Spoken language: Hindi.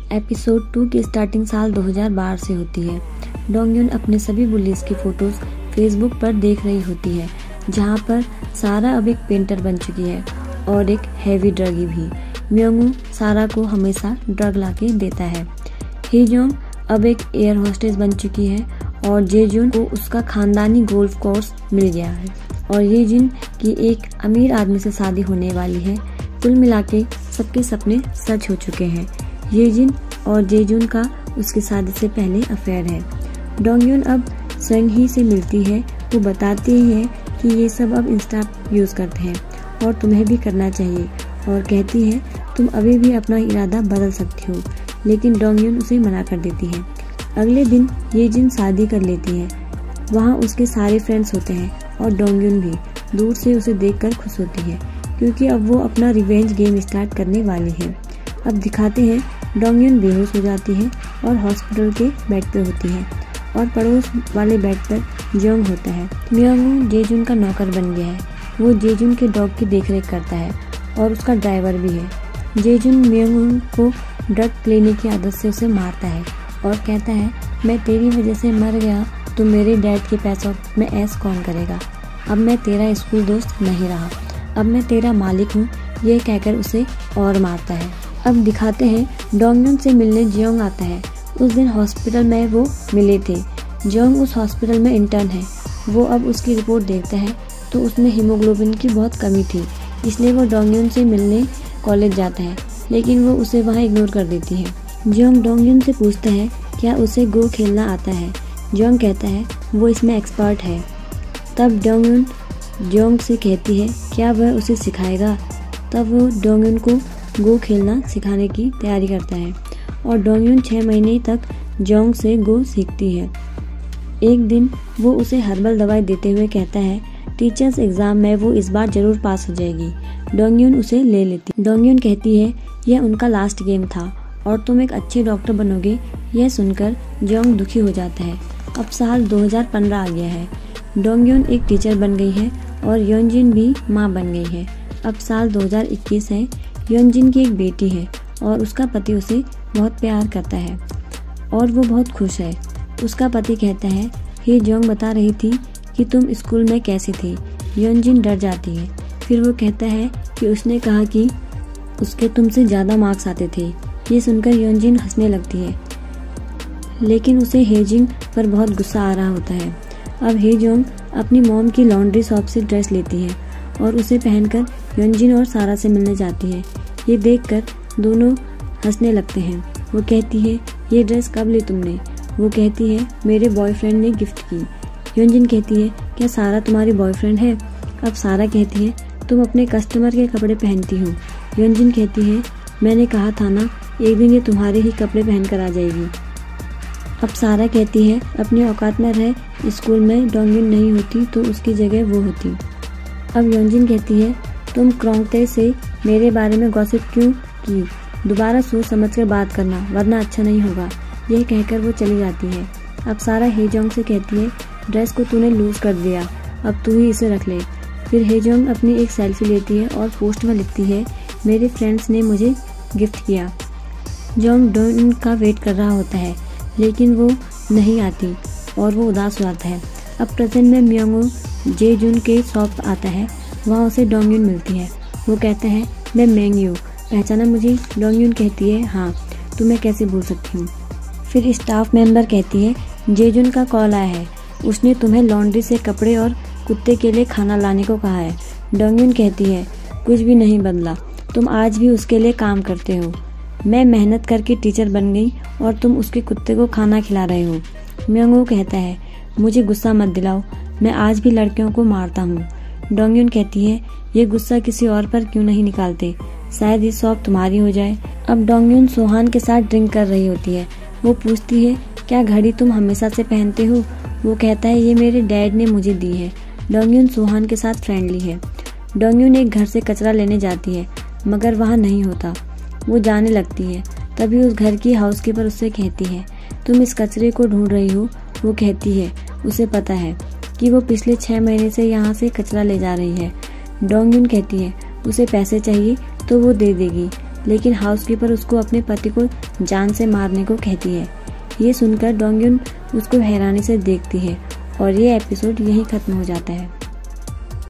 एपिसोड 2 की स्टार्टिंग साल 2012 से होती है। डोंगयुन अपने सभी बुलीज की फोटोज फेसबुक पर देख रही होती है, जहां पर सारा अब एक पेंटर बन चुकी है और एक हैवी ड्रगी भी। म्योंगू सारा को हमेशा ड्रग लाके देता है। हीजोंग अब एक एयर होस्टेस बन चुकी है और जेजुन को उसका खानदानी गोल्फ कोर्स मिल गया है और येजिन की एक अमीर आदमी से शादी होने वाली है। कुल मिला के सबके सपने सच हो चुके हैं। येजिन और जेजुन का उसकी शादी से पहले अफेयर है। डोंगयुन अब संगी से मिलती है। वो बताती है कि ये सब अब इंस्टा यूज करते हैं और तुम्हें भी करना चाहिए और कहती है तुम अभी भी अपना इरादा बदल सकती हो, लेकिन डोंगयुन उसे मना कर देती है। अगले दिन येजिन शादी कर लेती है। वहाँ उसके सारे फ्रेंड्स होते हैं और डोंगयुन भी दूर से उसे देखकर खुश होती है क्योंकि अब वो अपना रिवेंज गेम स्टार्ट करने वाली है। अब दिखाते हैं डोंगयुन बेहोश हो जाती है और हॉस्पिटल के बेड पे होती है और पड़ोस वाले बेड पर जोंग होता है। म्योंगू जेजुन का नौकर बन गया है। वो जेजुन के डॉग की देखरेख करता है और उसका ड्राइवर भी है। जेजुन म्योंगू को ड्रग लेने की आदत से उसे मारता है और कहता है मैं तेरी वजह से मर गया तो मेरे डैड के पैसों में ऐश कौन करेगा। अब मैं तेरा स्कूल दोस्त नहीं रहा, अब मैं तेरा मालिक हूँ, ये कहकर उसे और मारता है। अब दिखाते हैं डोंगयुन से मिलने जियोंग आता है। उस दिन हॉस्पिटल में वो मिले थे। जियोंग उस हॉस्पिटल में इंटर्न है। वो अब उसकी रिपोर्ट देखता है तो उसमें हीमोग्लोबिन की बहुत कमी थी, इसलिए वो डोंगयुन से मिलने कॉलेज जाता है, लेकिन वो उसे वहाँ इग्नोर कर देती है। जियोंग डोंगयुन से पूछता है क्या उसे गो खेलना आता है। जियोंग कहता है वो इसमें एक्सपर्ट है। तब डोंगयुन जियोंग से कहती है क्या वह उसे सिखाएगा। तब वो डोंगयुन को गो खेलना सिखाने की तैयारी करता है और डोंगयुन 6 महीने तक जियोंग से गो सीखती है। एक दिन वो उसे हर्बल दवाई देते हुए कहता है टीचर्स एग्जाम में वो इस बार जरूर पास हो जाएगी। डोंगयुन उसे ले लेती। डोंगयुन कहती है यह उनका लास्ट गेम था और तुम एक अच्छे डॉक्टर बनोगे। यह सुनकर जियोंग दुखी हो जाता है। अब साल 2015 आ गया है। डोंगयुन एक टीचर बन गई है और योनजिन भी माँ बन गई है। अब साल 2021 है। योनजिन की एक बेटी है और उसका पति उसे बहुत प्यार करता है और वो बहुत खुश है। उसका पति कहता है हे जियोंग बता रही थी कि तुम स्कूल में कैसी थी। योनजिन डर जाती है। फिर वो कहता है कि उसने कहा कि उसके तुमसे ज़्यादा मार्क्स आते थे। ये सुनकर योनजिन हंसने लगती है, लेकिन उसे हेजिंग पर बहुत गुस्सा आ रहा होता है। अब हेजोंग अपनी मॉम की लॉन्ड्री शॉप से ड्रेस लेती है और उसे पहनकर योनजिन और सारा से मिलने जाती है। ये देखकर दोनों हंसने लगते हैं। वो कहती है ये ड्रेस कब ली तुमने। वो कहती है मेरे बॉयफ्रेंड ने गिफ्ट की। योनजिन कहती है क्या सारा तुम्हारी बॉयफ्रेंड है। अब सारा कहती है तुम अपने कस्टमर के कपड़े पहनती हो। योनजिन कहती है मैंने कहा था ना एक दिन ये तुम्हारे ही कपड़े पहनकर आ जाएगी। अब सारा कहती है अपनी औकात में रह, स्कूल में डोंगयुन नहीं होती तो उसकी जगह वो होती। अब योनजिन कहती है तुम क्रोंगते से मेरे बारे में गॉसिप क्यों की। दोबारा सोच समझ कर बात करना वरना अच्छा नहीं होगा। यह कहकर वो चली जाती है। अब सारा हेजोंग से कहती है ड्रेस को तूने लूज कर दिया, अब तू ही इसे रख ले। फिर हेजोंग अपनी एक सेल्फी लेती है और पोस्ट में लिखती है मेरे फ्रेंड्स ने मुझे गिफ्ट किया। जोंग डोंगयुन का वेट कर रहा होता है, लेकिन वो नहीं आती और वो उदास हो जाता है। अब प्रेजेंट में म्योंगू जेजुन के शॉप आता है। वहाँ उसे डोंगयुन मिलती है। वो कहता है मैं मेंगयू, पहचाना मुझे। डोंगयुन कहती है हाँ, तुम्हें कैसे भूल सकती हूँ। फिर स्टाफ मेंबर कहती है जेजुन का कॉल आया है, उसने तुम्हें लॉन्ड्री से कपड़े और कुत्ते के लिए खाना लाने को कहा है। डोंगयुन कहती है कुछ भी नहीं बदला, तुम आज भी उसके लिए काम करते हो। मैं मेहनत करके टीचर बन गई और तुम उसके कुत्ते को खाना खिला रहे हो। म्योंगू कहता है मुझे गुस्सा मत दिलाओ, मैं आज भी लड़कियों को मारता हूँ। डोंगयुन कहती है ये गुस्सा किसी और पर क्यों नहीं निकालते, शायद ये शॉप तुम्हारी हो जाए। अब डोंगयुन सोहान के साथ ड्रिंक कर रही होती है। वो पूछती है क्या घड़ी तुम हमेशा से पहनते हो। वो कहता है ये मेरे डैड ने मुझे दी है। डोंगयुन सोहान के साथ फ्रेंडली है। डोंगयुन एक घर से कचरा लेने जाती है मगर वहाँ नहीं होता। वो जाने लगती है। तभी उस घर की हाउसकीपर उससे कहती है तुम इस कचरे को ढूंढ रही हो। वो कहती है उसे पता है कि वो पिछले 6 महीने से यहाँ से कचरा ले जा रही है। डोंगयुन कहती है उसे पैसे चाहिए तो वो दे देगी, लेकिन हाउसकीपर उसको अपने पति को जान से मारने को कहती है। ये सुनकर डोंगयुन उसको हैरानी से देखती है और ये एपिसोड यहीं खत्म हो जाता है।